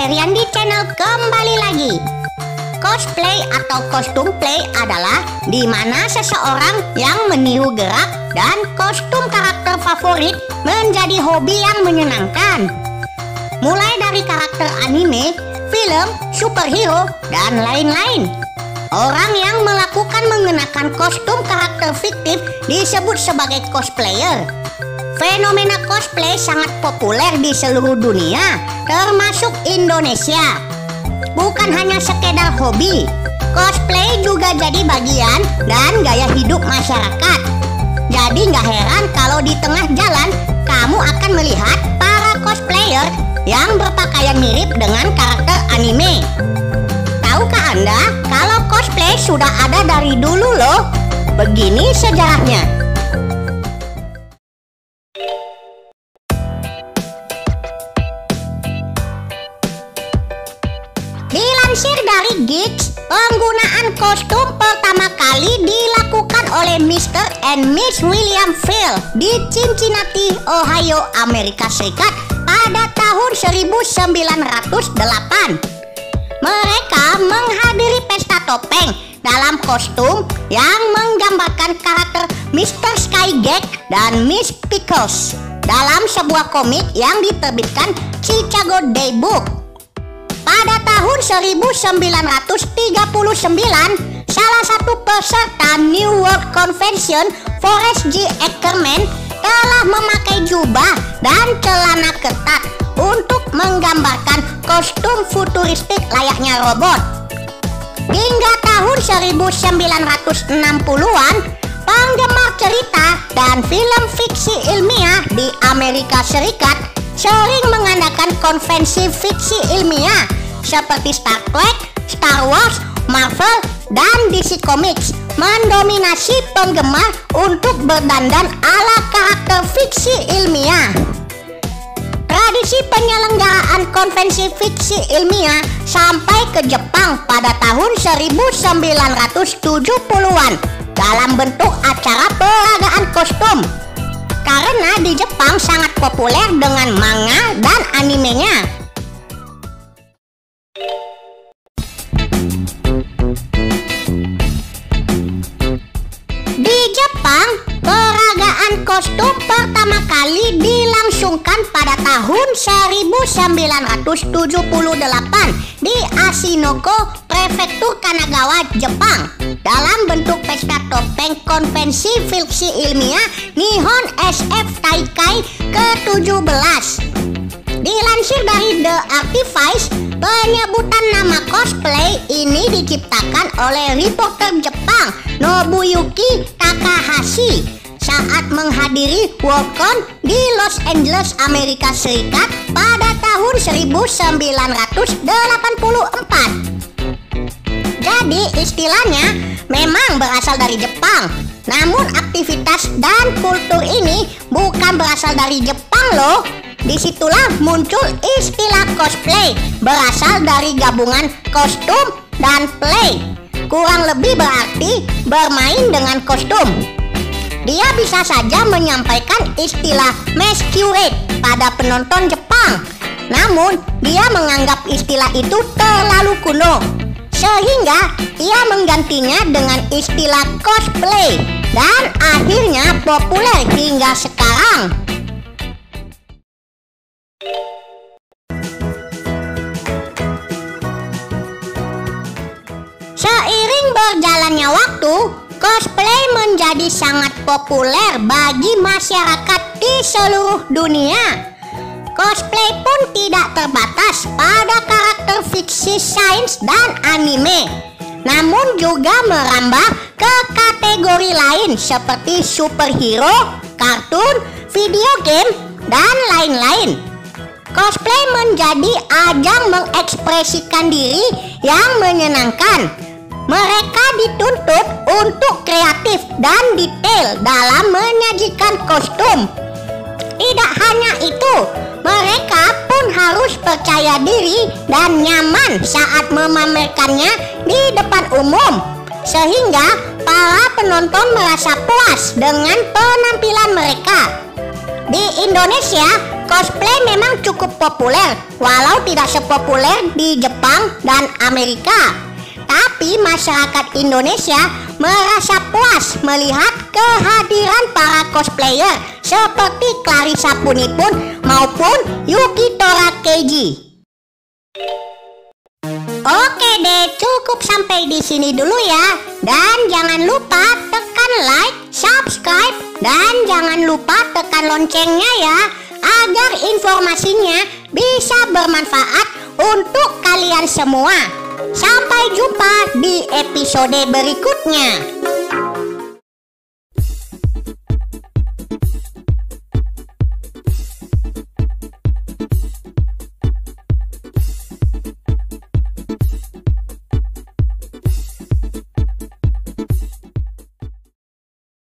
Heriandi Channel kembali lagi. Cosplay atau kostum play adalah di mana seseorang yang meniru gerak dan kostum karakter favorit menjadi hobi yang menyenangkan. Mulai dari karakter anime, film, superhero, dan lain-lain. Orang yang melakukan mengenakan kostum karakter fiktif disebut sebagai cosplayer. Fenomena cosplay sangat populer di seluruh dunia, termasuk Indonesia. Bukan hanya sekedar hobi, cosplay juga jadi bagian dan gaya hidup masyarakat. Jadi nggak heran kalau di tengah jalan kamu akan melihat para cosplayer yang berpakaian mirip dengan karakter anime. Tahukah Anda kalau cosplay sudah ada dari dulu loh? Begini sejarahnya. Dilansir dari Geeks, penggunaan kostum pertama kali dilakukan oleh Mr. and Miss William Phil di Cincinnati, Ohio, Amerika Serikat pada tahun 1908. Mereka menghadiri pesta topeng dalam kostum yang menggambarkan karakter Mr. Skygag dan Miss Pickles dalam sebuah komik yang diterbitkan Chicago Daybook. Pada tahun 1939, salah satu peserta New World Convention, Forrest G. Ackerman, telah memakai jubah dan celana ketat untuk menggambarkan kostum futuristik layaknya robot. Hingga tahun 1960-an, penggemar cerita dan film fiksi ilmiah di Amerika Serikat sering mengadakan konvensi fiksi ilmiah seperti Star Trek, Star Wars, Marvel, dan DC Comics mendominasi penggemar untuk berdandan ala karakter fiksi ilmiah. Tradisi penyelenggaraan konvensi fiksi ilmiah sampai ke Jepang pada tahun 1970-an dalam bentuk acara peragaan kostum. Karena di Jepang sangat populer dengan manga dan animenya. Di Jepang, peragaan kostum pertama kali dilangsungkan pada tahun 1978 di Ashinogo, Prefektur Kanagawa, Jepang, dalam bentuk pesta topeng konvensi fiksi ilmiah Nihon SF Taikai ke-17. Dilansir dari The Archives, penyebutan nama cosplay ini diciptakan oleh reporter Jepang Nobuyuki Takahashi saat menghadiri Worldcon di Los Angeles, Amerika Serikat pada tahun 1984. Jadi istilahnya memang berasal dari Jepang, namun aktivitas dan kultur ini bukan berasal dari Jepang loh. Disitulah muncul istilah cosplay, berasal dari gabungan kostum dan play. Kurang lebih berarti bermain dengan kostum. Dia bisa saja menyampaikan istilah masquerade pada penonton Jepang, namun dia menganggap istilah itu terlalu kuno, sehingga ia menggantinya dengan istilah cosplay dan akhirnya populer hingga sekarang. Seiring berjalannya waktu, cosplay menjadi sangat populer bagi masyarakat di seluruh dunia. Cosplay pun tidak terbatas pada karakter fiksi sains dan anime, namun juga merambah ke kategori lain seperti superhero, kartun, video game, dan lain-lain. Cosplay menjadi ajang mengekspresikan diri yang menyenangkan. Mereka dituntut untuk kreatif dan detail dalam menyajikan kostum. Tidak hanya itu, mereka pun harus percaya diri dan nyaman saat memamerkannya di depan umum, sehingga para penonton merasa puas dengan penampilan mereka. Di Indonesia, Cosplay memang cukup populer, walau tidak sepopuler di Jepang dan Amerika. Tapi masyarakat Indonesia merasa puas melihat kehadiran para cosplayer seperti Clarissa Punipun maupun Yukitora Keiji. Oke deh, cukup sampai di sini dulu ya. Dan jangan lupa tekan like, subscribe, dan jangan lupa tekan loncengnya ya, agar informasinya bisa bermanfaat untuk kalian semua. Sampai jumpa di episode berikutnya.